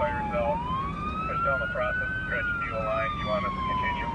by yourself. We're still in the process of stretching you a line. You want us to continue?